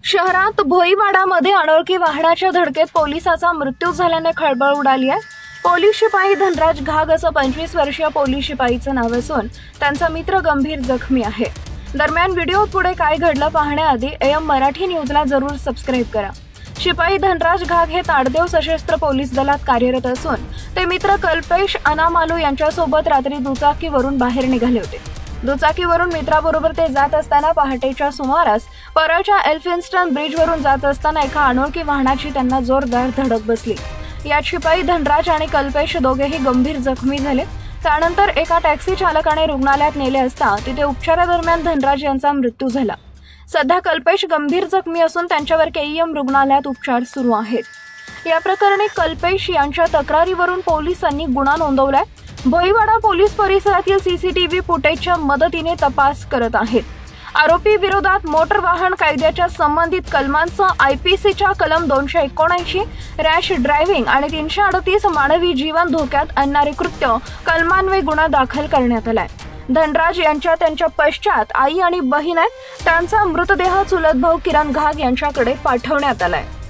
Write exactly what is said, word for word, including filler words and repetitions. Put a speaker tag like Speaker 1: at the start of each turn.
Speaker 1: शहरात भोईवाडामध्ये अनोळखी वाहनाच्या धडकेत पोलिसाचा मृत्यू झाल्याने खळबळ उडाली आहे। पोलीस शिपाई धनराज घाग असं पंचवीस वर्षीय पोलीस शिपाईचं नाव असून त्यांचा मित्र गंभीर जखमी आहे। दरम्यान व्हिडिओ पुढे काय घडलं पाहण्याआधी एम मराठी न्यूजला जरूर सबस्क्राइब करा। शिपाई धनराज घाग हे ताडदेव सशस्त्र पोलीस दलात कार्यरत असून ते मित्र कल्पेश अनामालू यांच्यासोबत रात्री दुचाकीवरून बाहेर निघाले होते। दुचाकीवरून मित्राबरोबर ते जात असताना पहाटेच्या सुमारास परळच्या एल्फिन्स्टन ब्रिजवरून जात असताना एका अनोळखी वाहनाची त्यांना जोरदार धडक बसली। यात शिपाई धनराज आणि कल्पेश दोघेही गंभीर जखमी झाले। त्यानंतर एका टॅक्सी चालकाने रुग्णालयात नेले असता तिथे उपचारादरम्यान धनराज यांचा मृत्यू झाला। सध्या कल्पेश गंभीर जखमी असून त्यांच्यावर केईएम रुग्णालयात उपचार सुरू आहेत। या प्रकरणी कल्पेश यांच्या तक्रारीवरून पोलिसांनी गुन्हा नोंदवलाय। भोईवाडा पोलीस परिसरातील सीसीटीव्ही फुटेजच्या मदतीने तपास करत आहेत। आरोपी विरोधात मोटर वाहन कायद्याच्या संबंधित कलमांसह आयपीसीच्या कलम दोनशे एकोणऐंशी रॅश ड्रायव्हिंग आणि तीनशे अडतीस मानवी जीवन धोक्यात आणणारे कृत्य कलमान्वये गुन्हा दाखल करण्यात आलाय। धनराज यांच्या त्यांच्या पश्चात आई आणि बहीण आहेत। त्यांचा मृतदेह चुलत भाऊ किरण घाग यांच्याकडे पाठवण्यात आलाय।